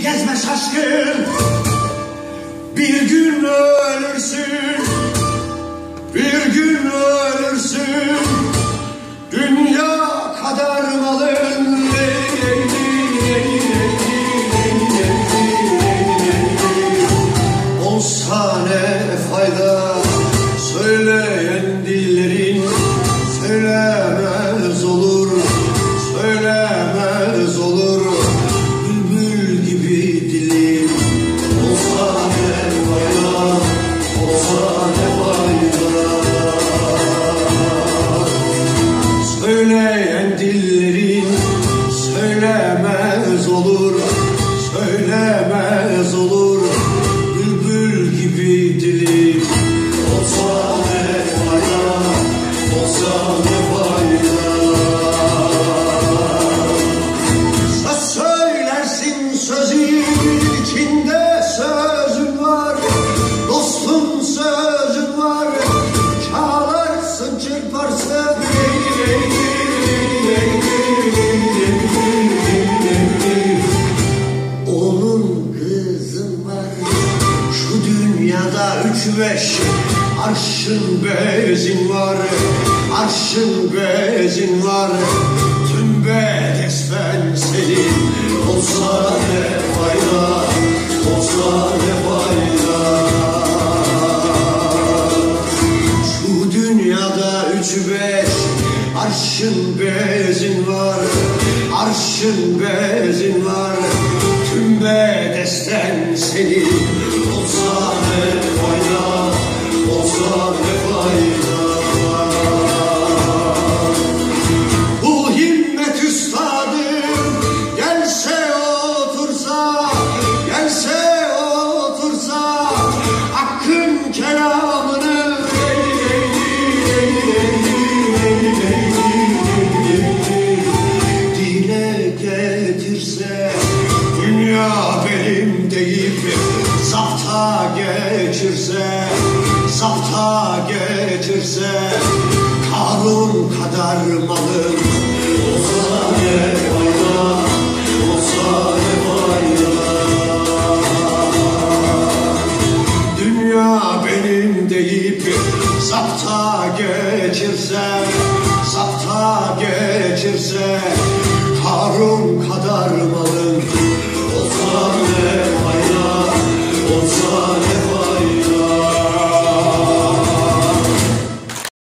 gezme şaşkın. Bir gün ölürsün, bir gün ölürsün. Dünya kadar malın olsa ne fayda? Söyleyen dillerin söylemez olur, söylemez olur. Bülbül gibi dilim olsa ne fayda, olsa ne fayda. Söyleyen dillerin söylemez olur, söylemez olur. Bülbül gibi dilim olsa ne fayda, olsa ne fayda. Söz söylersin, sözün içinde sözün var. Dostum sözün var, çağlarsın, çırparsın. Onun kızın var, şu dünyada 3-5 arşın bezin var, arşın bezin var. Tüm bedesfen senin olsa ne fayda, olsa ne fayda. Şu dünyada 3-5 arşın bezin var, arşın bezin var. Tüm bedesten senin olsa ne fayda, olsa ne fayda. Kul himmet üstadım gelse otursa, gelse otursa hakkın kelamını dile getirse, dünya benim deyip zapta geçirse, zapta geçirse. Karun kadar malım olsa ne fayda, olsa ne fayda. Dünya benim deyip zapta geçirse, zapta geçirse. Karun kadar malım